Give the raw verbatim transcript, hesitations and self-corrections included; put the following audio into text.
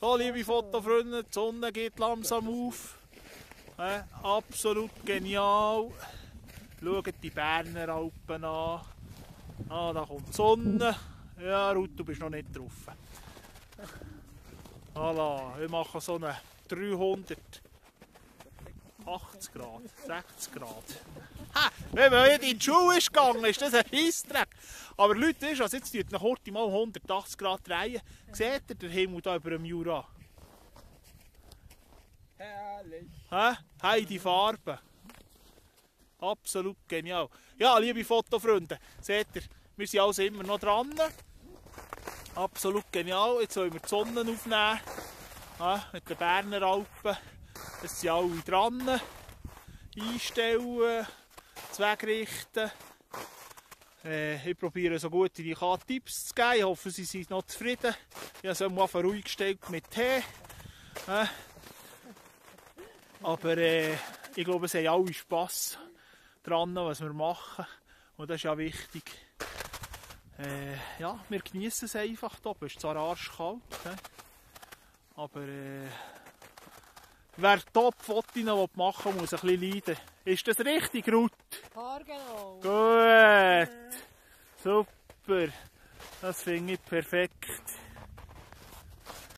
So, liebe Fotofreunde, die Sonne geht langsam auf. Äh, absolut genial. Schaut die Berner Alpen an. Ah, da kommt die Sonne. Ja, Ruth, du bist noch nicht drauf. Voilà, wir machen so eine dreihundertachtzig Grad, sechzig Grad. Ha, wenn man nicht in die Schule ist gegangen, ist das ein Scheissdreck. Aber Leute, weißt du, also jetzt tut noch heute mal hundertachtzig Grad drehen. Seht ihr den Himmel hier über dem Jura? Herrlich. Hä? Hey, die Farben. Absolut genial. Ja, liebe Fotofreunde, seht ihr, wir sind also immer noch dran. Absolut genial. Jetzt wollen wir die Sonne aufnehmen. Ja, mit den Berner Alpen. Es sind alle dran. Einstellen, zweckrichten. Äh, ich probiere so gut wie ich kann Tipps zu geben. Ich hoffe, sie sind noch zufrieden. Ich habe es mal ruhig gestellt mit Tee. Äh, aber äh, ich glaube, es haben alle Spass dran, was wir machen. Und das ist ja wichtig. Äh, ja, wir genießen es einfach hier. Es ist zwar arschkalt, he? Aber äh, wer Top-Fotos machen will, muss ein bisschen leiden. Ist das richtig, Ruth? Haargenau. Gut. Super. Das finde ich perfekt.